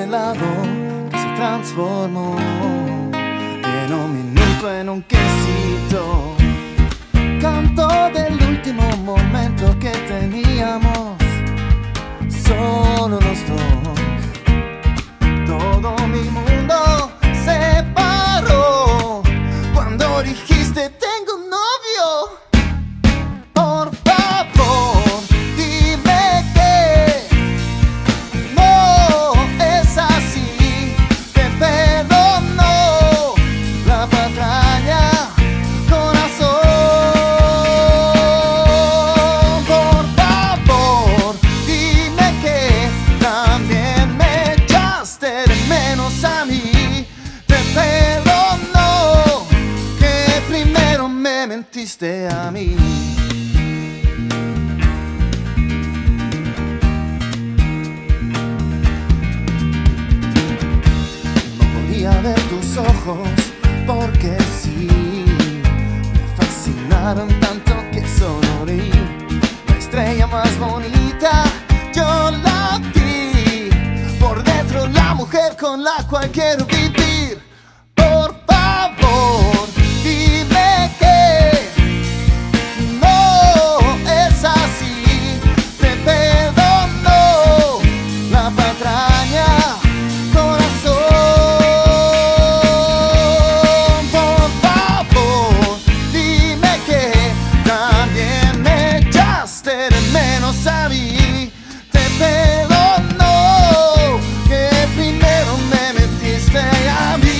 helado que se transformó en un minuto en un quesito. Canto del último momento que teníamos solo los dos. Todo mi mundo se paró cuando dijiste tengo un novio. Por favor, dime que no es así. Te perdono la patraña, corazón. Por favor, dime que también me echaste de menos a mí. Te perdono que primero me mentiste a mí. Ver tus ojos, porque sí, me fascinaron tanto que sonorí. La estrella más bonita yo la vi, por dentro la mujer con la cual quiero vivir. Por favor, dime que no es así. Te perdono la patraña, a mí. Te perdono que primero me mentiste a mí.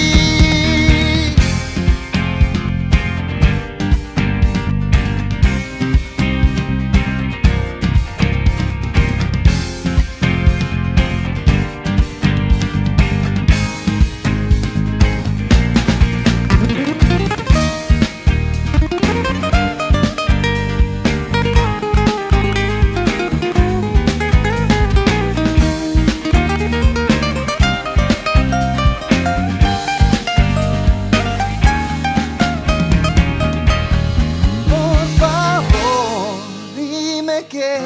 Que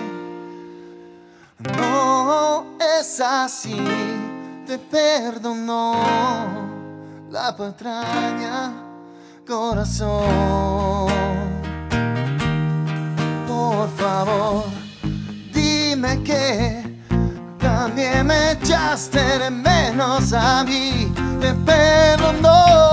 no es así. Te perdono la patraña, corazón. Por favor, dime que también me echaste de menos a mí. Te perdono